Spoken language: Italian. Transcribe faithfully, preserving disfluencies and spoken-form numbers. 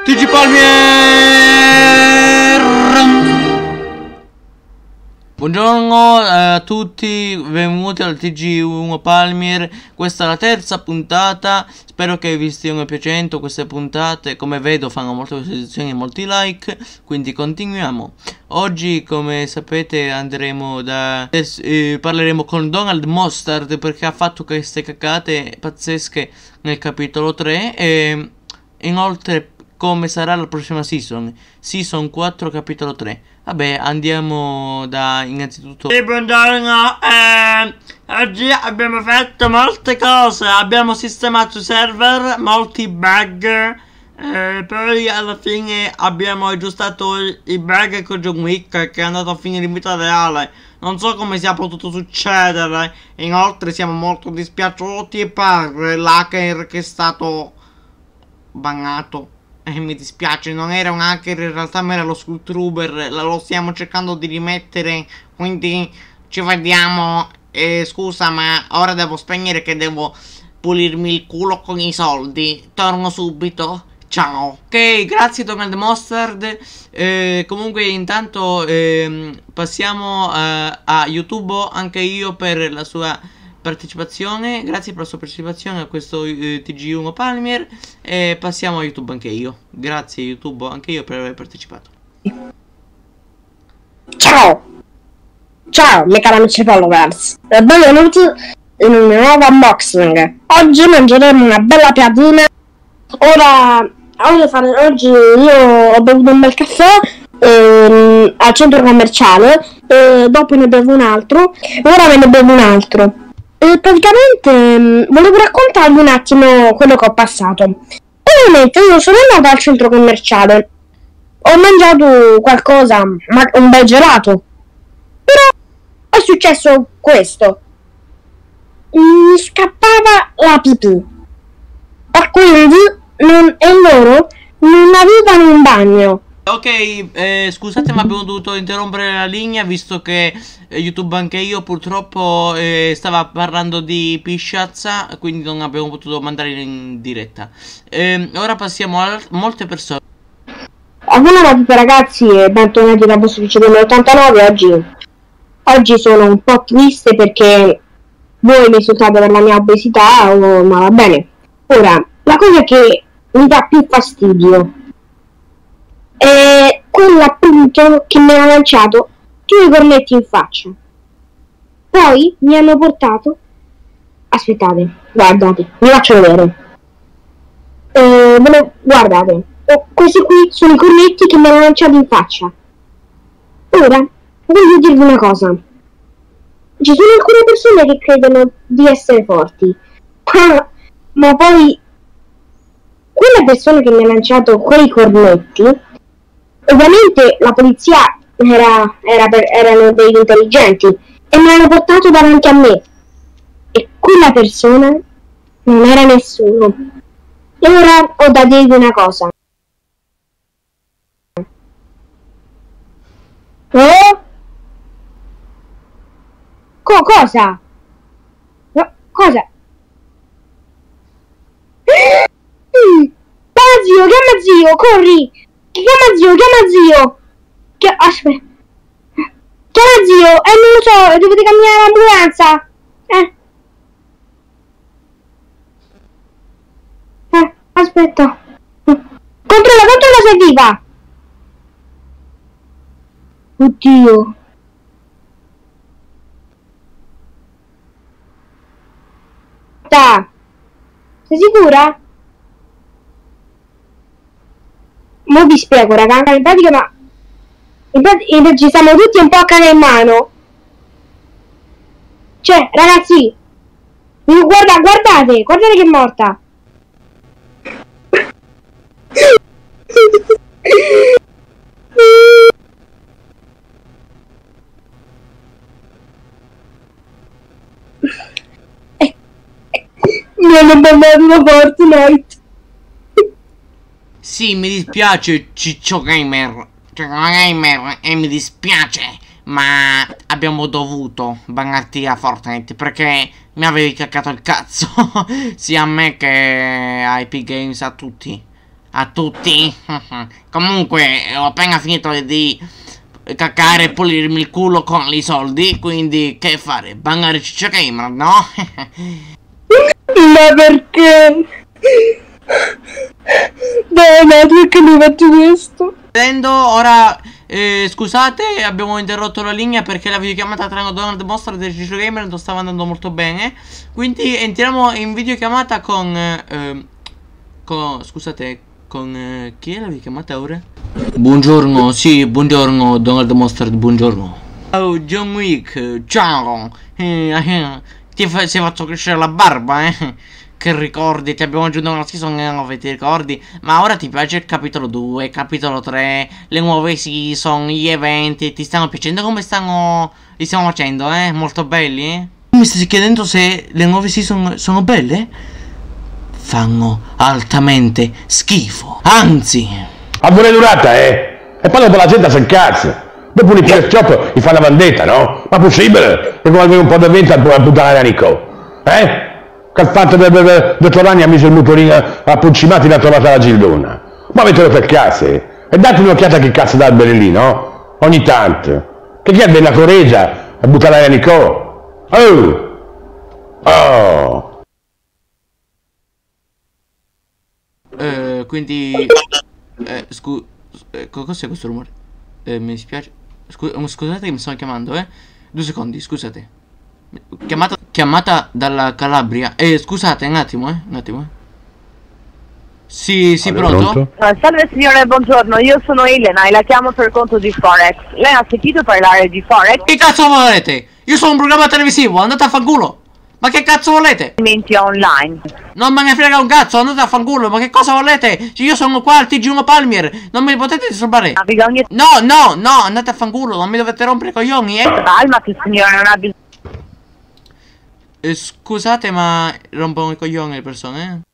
T G Palmier! Buongiorno a tutti, benvenuti al T G uno Palmier. Questa è la terza puntata. Spero che vi stiano piacendo queste puntate. Come vedo fanno molte visualizzazioni e molti like, quindi continuiamo. Oggi, come sapete, andremo da eh, parleremo con Donald Mustard, perché ha fatto queste cacate pazzesche nel capitolo tre. E inoltre come sarà la prossima season, season quattro capitolo tre. Vabbè, andiamo da innanzitutto. Sì, buongiorno. eh, Oggi abbiamo fatto molte cose. Abbiamo sistemato i server, molti bug, eh, poi alla fine abbiamo aggiustato i bug con John Wick, che è andato a finire in vita reale. Non so come sia potuto succedere. Inoltre siamo molto dispiaciuti per l'hacker che è stato bannato. Eh, mi dispiace, non era un hacker, in realtà ma era lo Skulltruber. Lo stiamo cercando di rimettere, quindi ci vediamo. Eh, scusa, ma ora devo spegnere che devo pulirmi il culo con i soldi. Torno subito. Ciao. Ok, grazie Donald Mustard. Eh, comunque intanto eh, passiamo a, a YouTube anche io per la sua partecipazione. Grazie per la sua partecipazione a questo eh, T G uno Palmier. E passiamo a YouTube anche io. Grazie YouTube anche io per aver partecipato. Ciao. Ciao miei cari amici followers, e benvenuti in un nuovo unboxing. Oggi mangeremo una bella piadina. Ora, oggi, fare, oggi io ho bevuto un bel caffè ehm, al centro commerciale, e dopo ne bevo un altro, ora me ne bevo un altro. E praticamente mh, volevo raccontarvi un attimo quello che ho passato. Ovviamente io sono andata al centro commerciale, ho mangiato qualcosa, ma un bel gelato. Però è successo questo: mi scappava la pipì, e quindi non, e loro non avevano un bagno. Ok, eh, scusate ma abbiamo dovuto interrompere la linea visto che eh, YouTube anche io purtroppo eh, stava parlando di pisciazza, quindi non abbiamo potuto mandare in diretta. Eh, ora passiamo a molte persone. Buongiorno a tutti ragazzi e bentornati da vostro P C ottantanove. Oggi, oggi sono un po' triste perché voi mi insultate per la mia obesità, oh, ma va bene. Ora, la cosa che mi dà più fastidio è quella appunto che mi ha lanciato due cornetti in faccia. Poi mi hanno portato, aspettate, guardate, vi faccio vedere. Eh, volevo... guardate, oh, questi qui sono i cornetti che mi hanno lanciato in faccia. Ora voglio dirvi una cosa: ci sono alcune persone che credono di essere forti, ma, ma poi quella persona che mi ha lanciato quei cornetti, ovviamente la polizia era, era per, erano degli intelligenti e mi hanno portato davanti a me, e quella persona non era nessuno. E ora ho da dirvi una cosa. Oh? Co cosa? No, cosa? Chiama zio, chiama zio, corri! Chiama zio, chiama zio! Chi aspetta. Chiama zio, eh non lo so, dovete cambiare l'ambulanza! Eh. Eh, aspetta. Controlla, controlla se è viva! Oddio. Sei sicura? Mo vi spiego raga, in pratica ma in pratica ci siamo tutti un po' a cane in mano. Cioè ragazzi, guarda, guardate, guardate che è morta. Mi hanno bannato da Fortnite. Sì, mi dispiace Ciccio Gamer, Ciccio Gamer, e mi dispiace, ma abbiamo dovuto bannarti a Fortnite perché mi avevi caccato il cazzo. Sia a me che a Epic Games, a tutti. a tutti. Comunque ho appena finito di caccare e pulirmi il culo con i soldi, quindi che fare? Bangare Ciccio Gamer, no? Ma perché? Dai, ma perché mi fatti questo? Ora, eh, scusate, abbiamo interrotto la linea perché la videochiamata tra Donald Mostra e Ciccio Gamer non stava andando molto bene. Quindi entriamo in videochiamata con... Eh, con scusate, con... Eh, chi è la videochiamata ora? Buongiorno, sì, buongiorno Donald Mostra, buongiorno. Oh, John Wick, ciao. Eh, eh, ti fa sei fatto crescere la barba, eh? Che ricordi, ti abbiamo aggiunto una season nove, ti ricordi? Ma ora ti piace il capitolo due, il capitolo tre, le nuove season, gli eventi, ti stanno piacendo come stanno, li stiamo facendo, eh? Molto belli, eh? Mi stai chiedendo se le nuove season sono belle? Fanno altamente schifo, anzi... A buona durata, eh? E poi dopo la gente si incazza. Dopo un P S Shop gli fa la vendetta, no? Ma possibile? Che come almeno un po' di vento a puttana Nico, eh? Che il fatto del Torrani ha messo il motorino a Puncimati e l'ha trovata la Gildona. Ma mettelo per cazzo, e date un'occhiata a che cazzo dà il Benelli, no? Ogni tanto. Che chi ha della Coregia a buttare l'aria Nico? Oh! Oh! Eh, quindi... Eh, scu... Eh, cos'è questo rumore? Eh, mi dispiace. Scu scusate che mi stanno chiamando, eh? Due secondi, scusate. Chiamata, chiamata dalla Calabria. Eh, scusate, un attimo, eh. Un attimo, eh. Sì, sì, Allora, pronto? pronto? Uh, salve signore, buongiorno, io sono Elena e la chiamo per conto di Forex. Lei ha sentito parlare di Forex? Che cazzo volete? Io sono un programma televisivo, andate a fanculo. Ma che cazzo volete? Investimenti online. Non me ne frega un cazzo, andate a fanculo. Ma che cosa volete? Io sono qua al T G uno Palmier. Non me li potete disturbare. Ha bisogno di No, no, no, andate a fanculo. Non mi dovete rompere i coglioni, eh. calma che signore non ha bisogno. Eh, scusate, ma rompono i coglioni le persone, eh?